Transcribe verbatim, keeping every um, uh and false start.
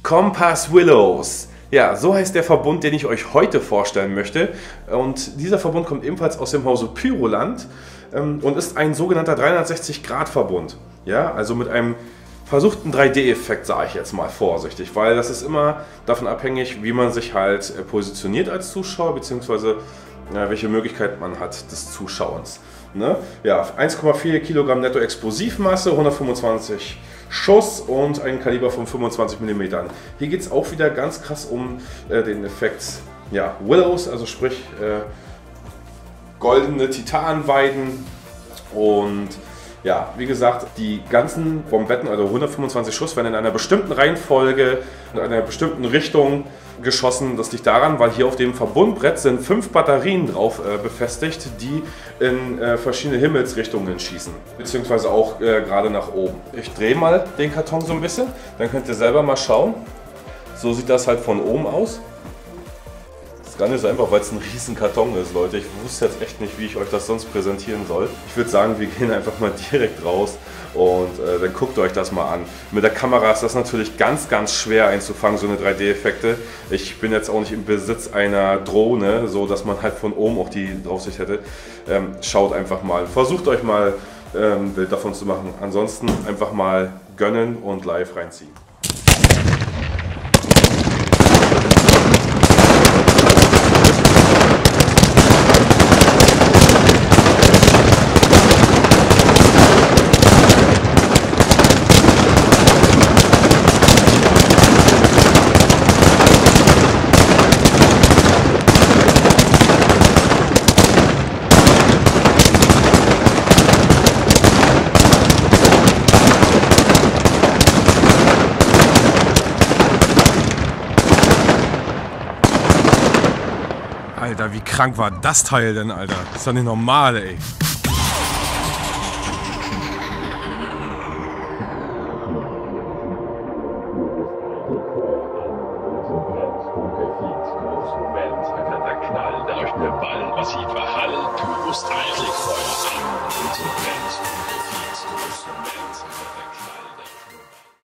Compass Willows. Ja, so heißt der Verbund, den ich euch heute vorstellen möchte. Und dieser Verbund kommt ebenfalls aus dem Hause Pyroland ähm, und ist ein sogenannter dreihundertsechzig Grad Verbund. Ja, also mit einem versuchten drei D-Effekt, sage ich jetzt mal vorsichtig, weil das ist immer davon abhängig, wie man sich halt positioniert als Zuschauer, beziehungsweise ja, welche Möglichkeit man hat des Zuschauens. Ne? Ja, eins Komma vier Kilogramm Netto-Explosivmasse, hundertfünfundzwanzig Schuss und ein Kaliber von fünfundzwanzig Millimeter. Hier geht es auch wieder ganz krass um äh, den Effekt ja, Willows, also sprich äh, goldene Titanweiden. Und ja, wie gesagt, die ganzen Bombetten, also hundertfünfundzwanzig Schuss, werden in einer bestimmten Reihenfolge, in einer bestimmten Richtung geschossen. Das liegt daran, weil hier auf dem Verbundbrett sind fünf Batterien drauf äh, befestigt, die in äh, verschiedene Himmelsrichtungen schießen, beziehungsweise auch äh, gerade nach oben. Ich drehe mal den Karton so ein bisschen, dann könnt ihr selber mal schauen. So sieht das halt von oben aus. Das ist gar nicht so einfach, weil es ein riesen Karton ist, Leute. Ich wusste jetzt echt nicht, wie ich euch das sonst präsentieren soll. Ich würde sagen, wir gehen einfach mal direkt raus und äh, dann guckt euch das mal an. Mit der Kamera ist das natürlich ganz, ganz schwer einzufangen, so eine drei D-Effekte. Ich bin jetzt auch nicht im Besitz einer Drohne, so dass man halt von oben auch die Draufsicht hätte. Ähm, schaut einfach mal, versucht euch mal ähm, ein Bild davon zu machen. Ansonsten einfach mal gönnen und live reinziehen. Alter, wie krank war das Teil denn, Alter? Das ist doch nicht normal, ey. Der leuchtende Ball, massiver Hall, Pyros, Feuer an und so brennt.